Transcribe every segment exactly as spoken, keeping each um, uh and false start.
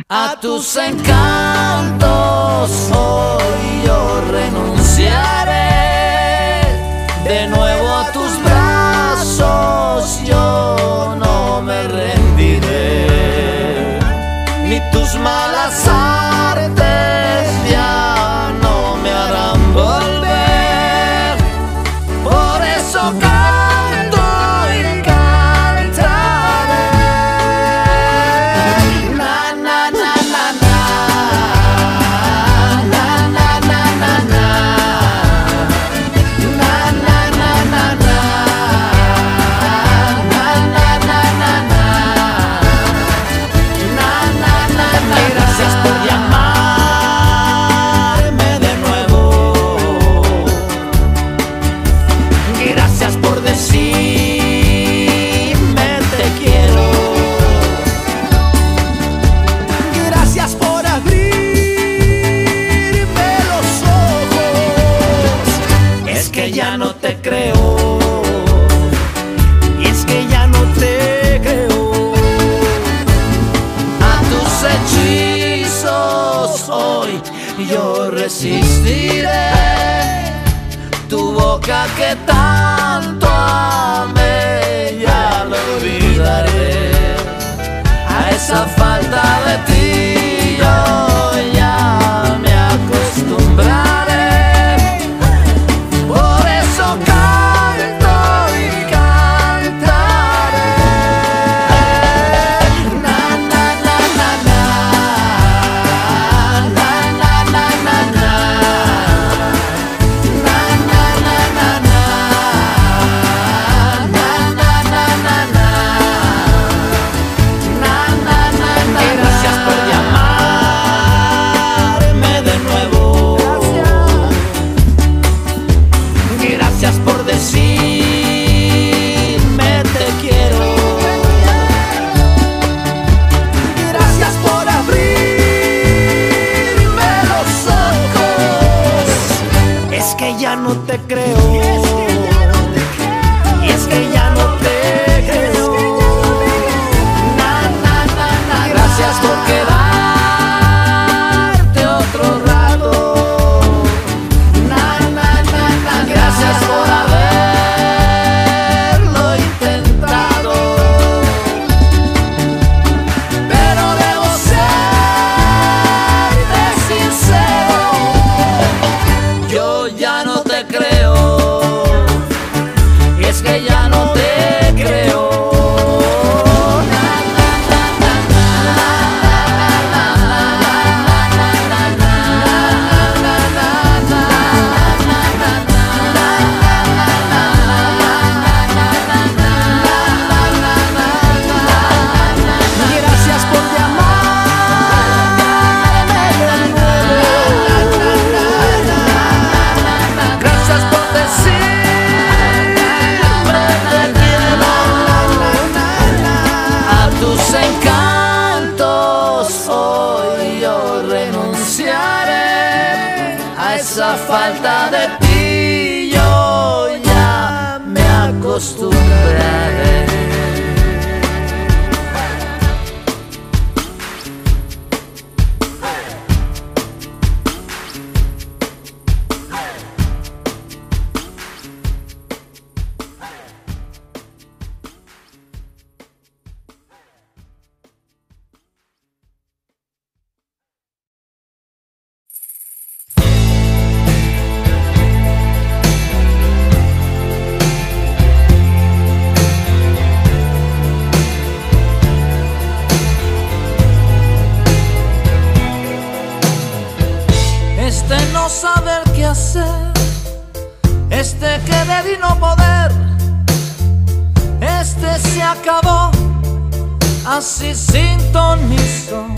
A tus encantos hoy yo renunciaré, de nuevo a tus brazos yo no me rendiré, ni tus malas artes ya no me harán volver. Por eso canto y cantaré. Na na na na na, na na na na na, na na na na na, na na na na na, na na na na. Gracias por llamarme de nuevo. Gracias por decirme te quiero. Gracias por abrirme los ojos. Es que ya no te creo. Y es que ya no te creo. A tus hechizos hoy yo resistiré. Tu boca que tanto amé ya lo olvidaré. A esa falta de ti yo ya me acostumbraré. Por eso canto y cantaré. Na na na na na, na na na na na. Gracias por llamarme de nuevo. Gracias por decirme te quiero. Gracias por abrirme los ojos. Es que ya no te creo. Y es que ya no te creo. Na, na, na, na. Gracias por quedarte otro rato. Na, na, na, na. Gracias por haberlo intentado. Pero debo serte sincero. Yo ya no te creo. Y es que ya no te creo. Na, na, na, na, na, na, na, na, na, gracias por llamarme de nuevo. Gracias por decirme te quiero. A tus encantos hoy yo renunciaré. A esa falta de ti yo ya me acostumbraré. Este no saber qué hacer, este querer y no poder, este se acabó así sin ton ni son.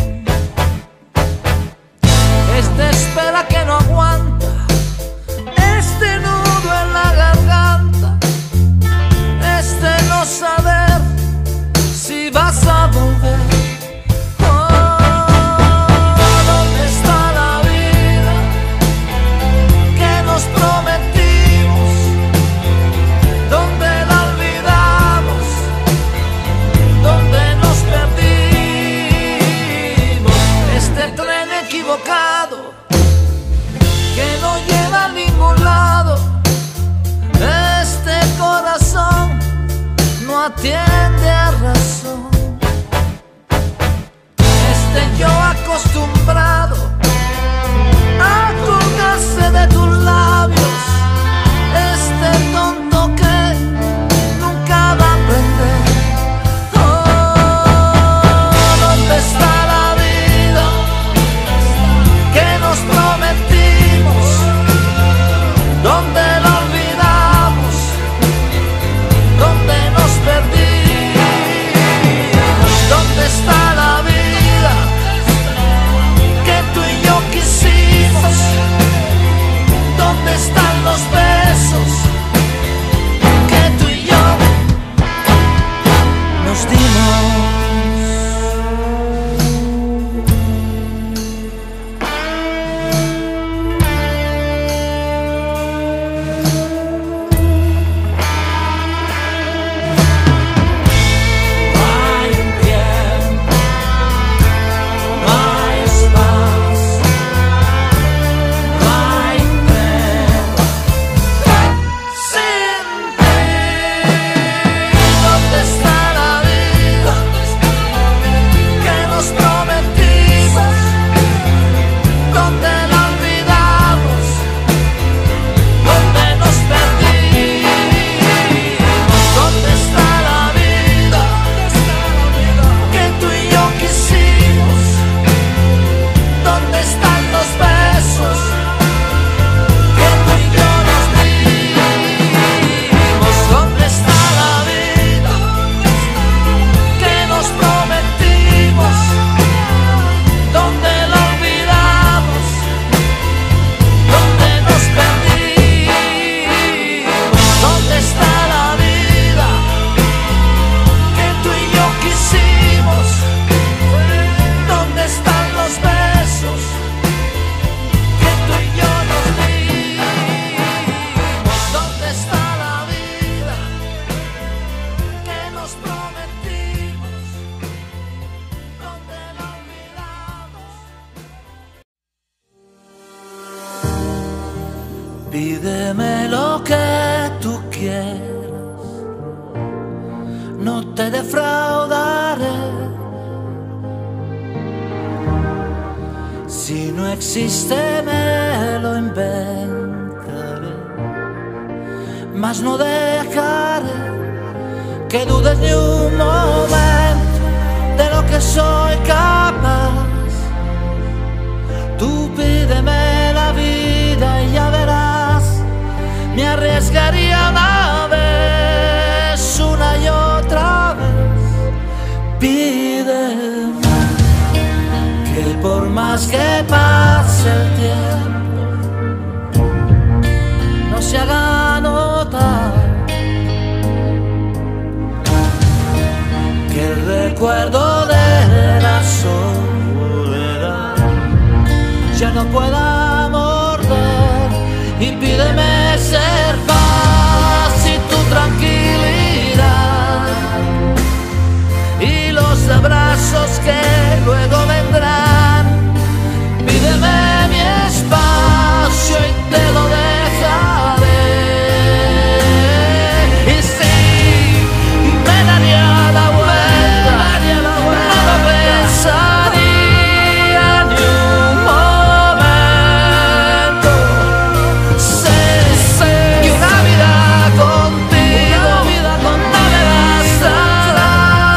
Este espera que no aguanta, este nudo en la garganta, este no saber si vas a volver. Prometimos, donde la olvidamos, donde nos perdimos. atiende a razón. Este yo acostumbrado a colgarse de tus labios, este tonto que nunca va a aprender. Oh, ¿dónde está la vida que nos prometimos? ¿Dónde la olvidamos? ¿Dónde nos perdimos? ¿Dónde está la vida que tú y yo quisimos? ¿Dónde están los besos que tú y yo nos dimos? Pídeme lo que tú quieras, no te defraudaré. Si no existe me lo inventaré, mas no dejaré que dudes ni un momento de lo que soy capaz. Tú pídeme la vida y ya verás, me arriesgaría una vez, una y otra vez. Pídeme que por más que pase el tiempo no se haga notar, que el recuerdo de la soledad ya no pueda morder. Y pídeme ser paz y tu tranquilidad y los abrazos que luego vendrán. Pídeme mi espacio y te lo dejaré. Y sí, me daría la vuelta, no lo pensaría ni un momento. Sé, sé que una vida contigo, una vida con no me bastará.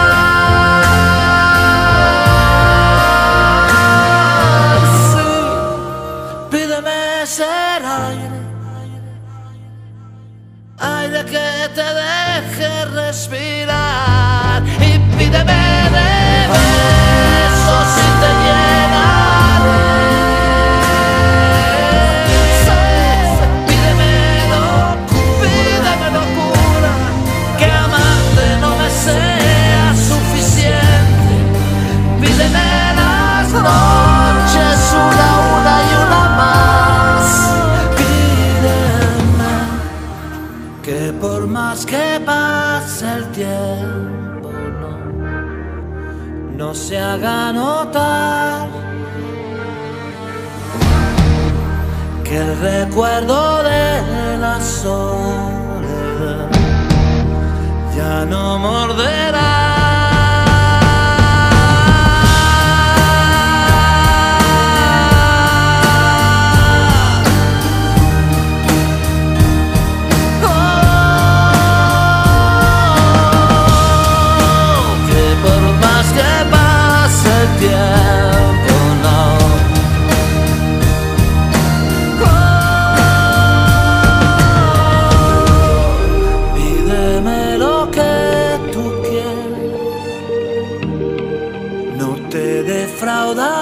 Sí, pídeme ser aire, aire que te deje respirar. Y pídeme de besos y te llenaré. Pídeme locura, pídeme locura, que amarte no me sea suficiente. Pídeme las noches una, una y una más. Pídeme que por más que pase el tiempo no, no se haga notar, que el recuerdo de la soledad ya no morderá. Defraudar.